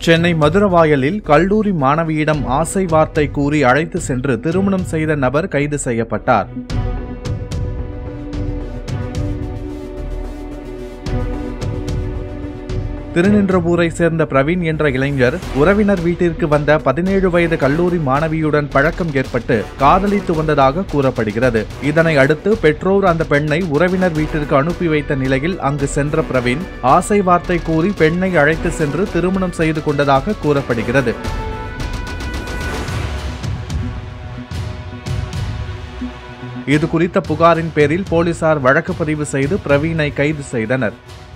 சென்னை மதுரவாயலில் கல்லூரி மாணவியிடம் ஆசை வார்த்தை கூறி அழைத்து சென்று திருமணம் செய்த நபர் கைது செய்யப்பட்டார். திருநின்றவூரை சேர்ந்த பிரவீன் என்ற இளைஞர் உறவினர் வீட்டிற்கு வந்த 17 வயது கல்லூரி மாணவியுடன் பழக்கம் ஏற்பட்டு காதலித்து வந்ததாக கூறப்படுகிறது. இதனை அடுத்து பெற்றோர் அந்த பெண்ணை உறவினர் வீட்டிற்கு அனுப்பி வைத்த நிலையில் அங்கு சென்ற பிரவீன் ஆசை வார்த்தை கூறி பெண்ணை அழைத்து சென்று திருமணம் செய்து கொண்டதாக கூறப்படுகிறது. இது குறித்த புகாரின் பேரில் போலீசார் வழக்கு பதிவு செய்து பிரவீனை கைது செய்தனர்.